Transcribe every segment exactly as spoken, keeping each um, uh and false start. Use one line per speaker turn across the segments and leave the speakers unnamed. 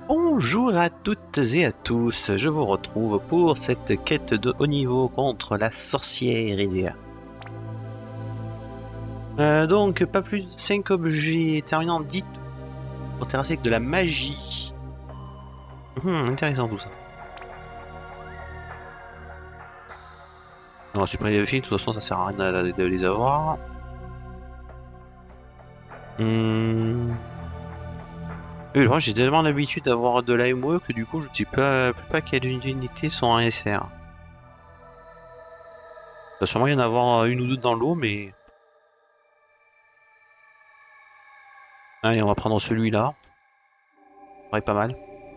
Bonjour à toutes et à tous, je vous retrouve pour cette quête de haut niveau contre la sorcière Edea. Euh, donc, pas plus de cinq objets terminant dix pour terrasser avec de la magie. Hum, intéressant tout ça. On va supprimer les filles, de toute façon ça sert à rien de, de les avoir. Hum... Oui, moi j'ai tellement l'habitude d'avoir de l'A M O E que du coup je ne sais pas, pas quelles unités sont en S R. Il va sûrement y en avoir une ou deux dans l'eau, mais... Allez, on va prendre celui-là. Ça paraît pas mal.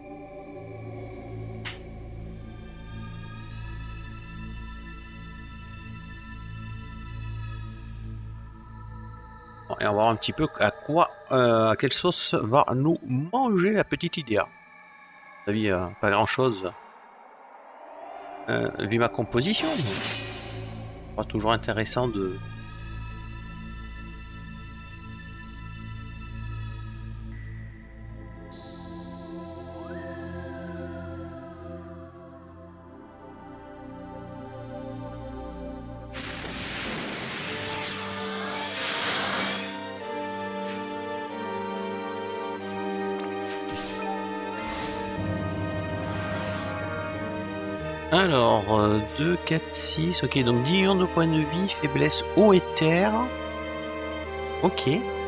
Bon, et on va voir un petit peu à quoi, euh, à quelle sauce va nous manger la petite Idea. Vous savez, euh, pas grand-chose. Euh, vu ma composition, c'est pas toujours intéressant de... Alors, euh, deux, quatre, six, ok, donc dix millions de points de vie, faiblesse, eau et terre. Ok.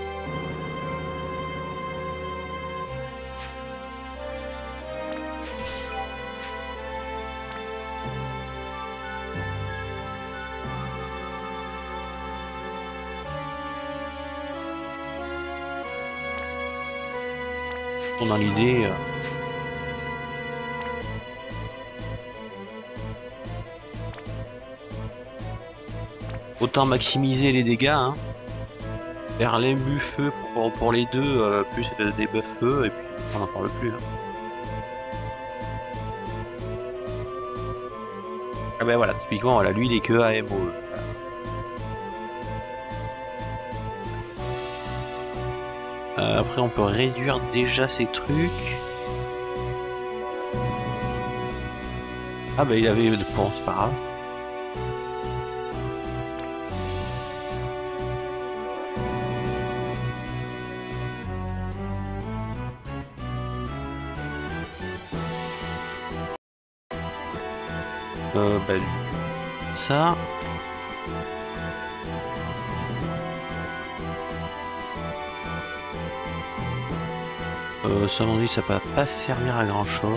Bon, dans l'idée... Euh... Autant maximiser les dégâts, hein. Faire l'imbu feu pour, pour les deux, euh, plus le debuff feu, et puis on n'en parle plus. Hein. Ah ben voilà, typiquement, voilà, lui il est que A M O E. Voilà. Euh, après on peut réduire déjà ces trucs. Ah ben il avait de points, c'est pas grave. Euh, bah, ça. Euh, ça, à mon avis, ça va pas servir à grand chose.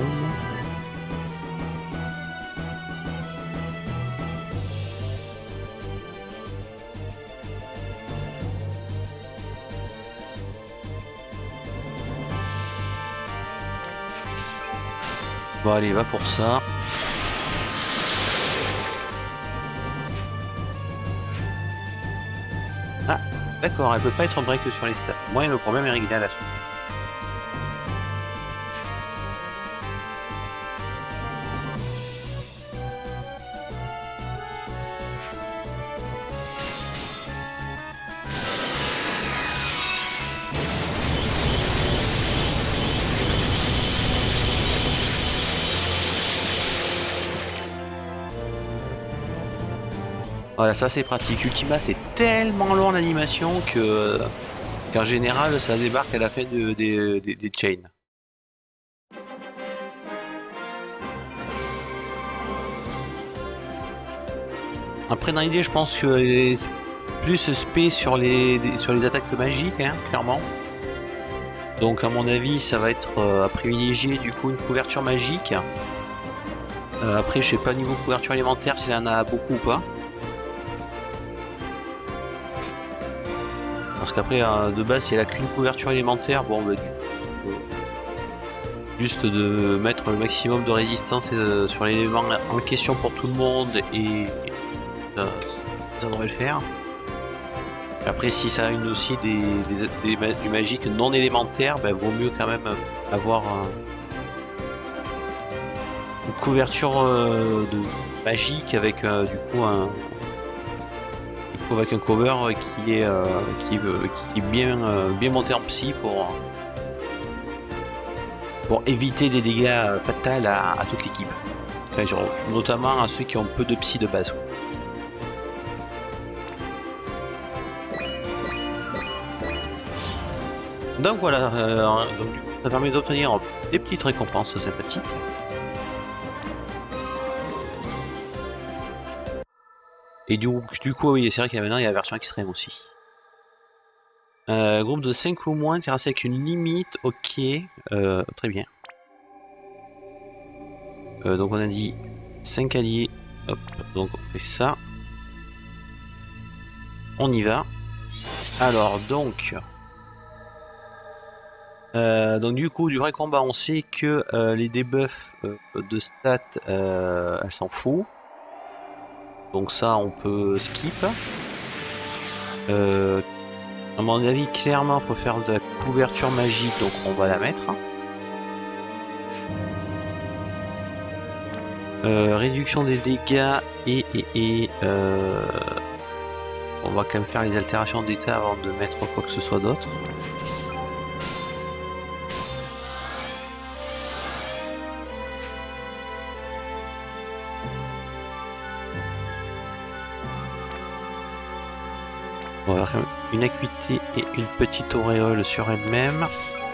Bon, allez, va pour ça. Ah, d'accord, elle peut pas être break sur les stats. Moi, le problème est réglé à la suite. Voilà, ça c'est pratique. Ultima c'est tellement long en animation que qu'en général ça débarque à la fin de, des, des, des chains. Après dans l'idée je pense que les plus spé sur les sur les attaques magiques, hein, clairement. Donc à mon avis ça va être euh, à privilégier du coup une couverture magique. Euh, après je sais pas niveau couverture élémentaire s'il y en a beaucoup ou pas. Parce qu'après, de base, si elle a qu'une couverture élémentaire, bon, bah, du coup, juste de mettre le maximum de résistance sur l'élément en question pour tout le monde, et ça, ça devrait le faire. Après, si ça a une aussi des, des, des, du magique non élémentaire, bah, vaut mieux quand même avoir un, une couverture euh, de magique avec euh, du coup un avec un cover qui est euh, qui, veut, qui est bien euh, bien monté en psy pour pour éviter des dégâts fatals à, à toute l'équipe. Enfin, notamment à ceux qui ont peu de psy de base. Donc voilà, euh, donc, ça permet d'obtenir des petites récompenses sympathiques. Et du, du coup, oui, c'est vrai qu'il y a maintenant il y a la version extrême aussi. Euh, groupe de cinq ou moins, terrassé avec une limite, ok, euh, très bien. Euh, donc on a dit cinq alliés, hop, donc on fait ça. On y va. Alors donc... Euh, donc du coup, du vrai combat, on sait que euh, les debuffs euh, de stats, euh, elle s'en fout. Donc ça, on peut skip. Euh, à mon avis, clairement, il faut faire de la couverture magique, donc on va la mettre. Euh, réduction des dégâts et... et, et euh, on va quand même faire les altérations d'état avant de mettre quoi que ce soit d'autre. On va avoir une acuité et une petite auréole sur elle-même.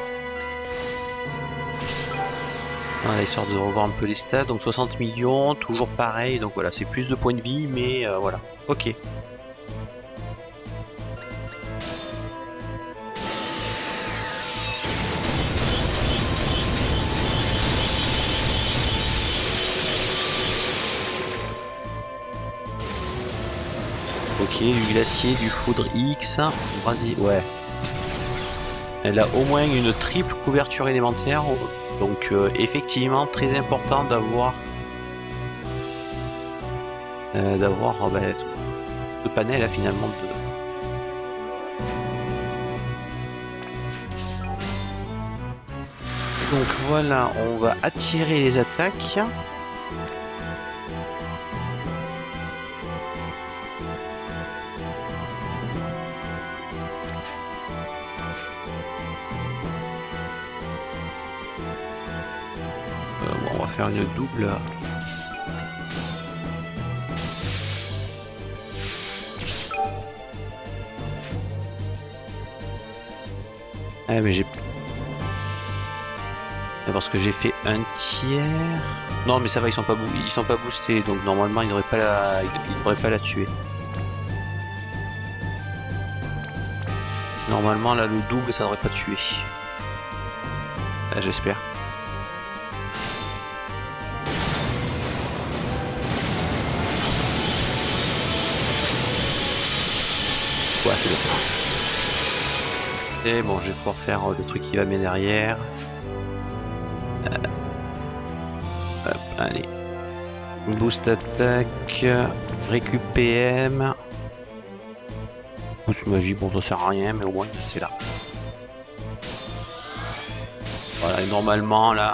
Voilà, histoire de revoir un peu les stats. Donc soixante millions, toujours pareil. Donc voilà, c'est plus de points de vie, mais euh, voilà. Ok. Ok, du glacier, du foudre X, Brasi, ouais. Elle a au moins une triple couverture élémentaire, donc euh, effectivement très important d'avoir euh, d'avoir euh, bah, ce panel là finalement de... Donc voilà, on va attirer les attaques. Faire une double. Ah mais j'ai... Parce que j'ai fait un tiers... Non mais ça va, ils sont pas, bou... ils sont pas boostés, donc normalement ils devraient pas la... ils devraient pas la tuer. Normalement là le double ça devrait pas tuer. Ah, j'espère. Ouais, c'est bon. Et bon, je vais pouvoir faire le truc qui va bien derrière. Euh... Hop, allez. Boost attaque, récup P M. Boost magie, bon, ça sert à rien, mais au moins c'est là. Voilà, et normalement là,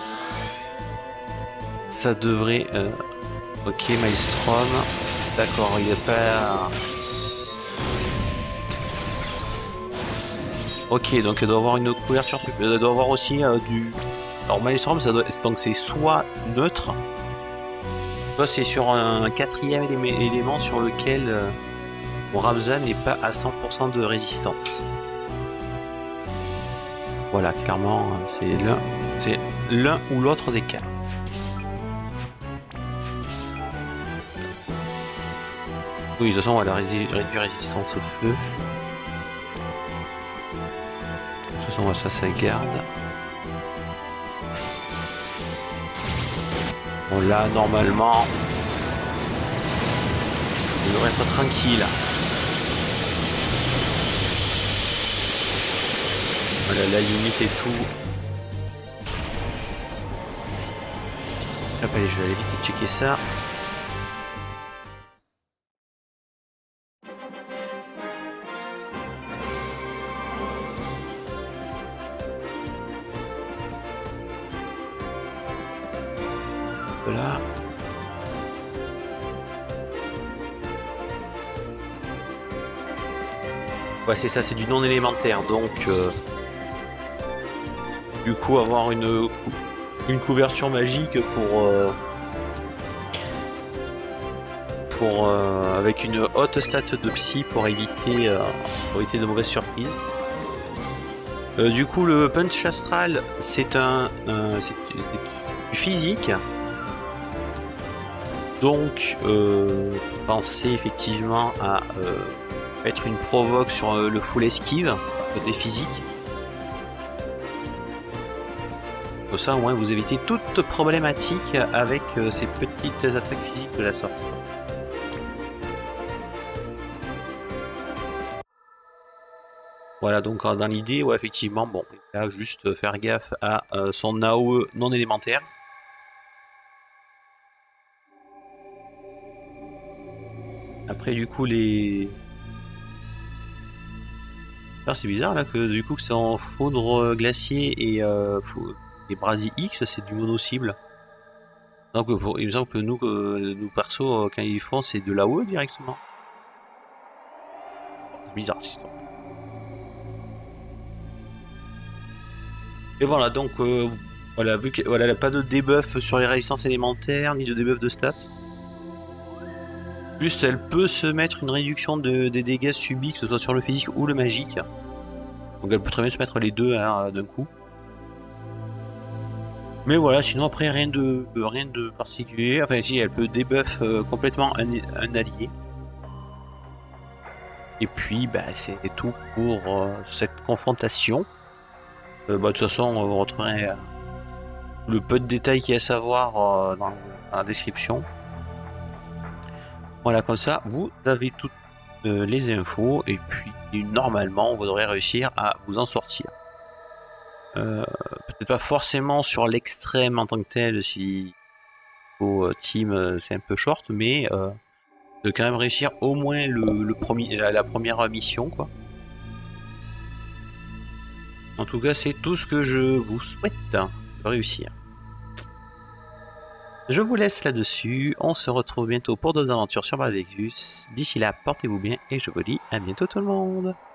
ça devrait. Euh... Ok, Maelstrom. D'accord, il n'y a pas. Ok, donc elle doit avoir une couverture, elle doit avoir aussi euh, du... Alors Maelstrom, ça doit... donc c'est soit neutre, soit c'est sur un quatrième élément sur lequel euh, bon, Ramzan n'est pas à cent pour cent de résistance. Voilà, clairement, c'est l'un c'est l'un ou l'autre des cas. Oui, de toute façon, on va réduire la résistance au feu. De toute façon, ça, ça garde. Bon, là, normalement, on devrait être tranquille. Voilà, la limite et tout. Hop, allez, je vais aller vite checker ça. Voilà. Ouais, c'est ça, c'est du non élémentaire, donc... Euh... du coup avoir une, une couverture magique pour... Euh, pour euh, avec une haute stat de psy pour éviter, euh, pour éviter de mauvaises surprises. Euh, du coup, le punch astral, c'est un, un c'est du physique. Donc, euh, pensez effectivement à euh, mettre une provoque sur euh, le full esquive côté physique. Comme ça, au moins, vous évitez toute problématique avec euh, ces petites attaques physiques de la sorte. Voilà, donc dans l'idée, ouais, effectivement, bon, il va juste faire gaffe à euh, son A O E non élémentaire. Après, du coup, les... Alors, c'est bizarre, là, que du coup, que c'est en foudre glacier et, euh, et brasier X, c'est du mono-cible. Donc, pour... il me semble que nous, que nous perso, quand ils font, c'est de l'A O E directement. C'est bizarre, cette histoire. Et voilà, donc euh, voilà, vu qu'elle voilà, pas de debuff sur les résistances élémentaires, ni de debuff de stats. Juste, elle peut se mettre une réduction de, des dégâts subis, que ce soit sur le physique ou le magique. Donc elle peut très bien se mettre les deux hein, d'un coup. Mais voilà, sinon après rien de rien de particulier. Enfin si, elle peut debuff euh, complètement un, un allié. Et puis bah, c'est tout pour euh, cette confrontation. Euh, bah, de toute façon, on retrouverait euh, le peu de détails qu'il y a à savoir euh, dans, dans la description. Voilà, comme ça, vous avez toutes euh, les infos et puis normalement, vous devrez réussir à vous en sortir. Euh, Peut-être pas forcément sur l'extrême en tant que tel, si vos euh, team c'est un peu short, mais euh, de quand même réussir au moins le, le premier, la, la première mission, quoi. En tout cas, c'est tout ce que je vous souhaite de réussir. Je vous laisse là-dessus. On se retrouve bientôt pour d'autres aventures sur Bravexus. D'ici là, portez-vous bien et je vous dis à bientôt tout le monde.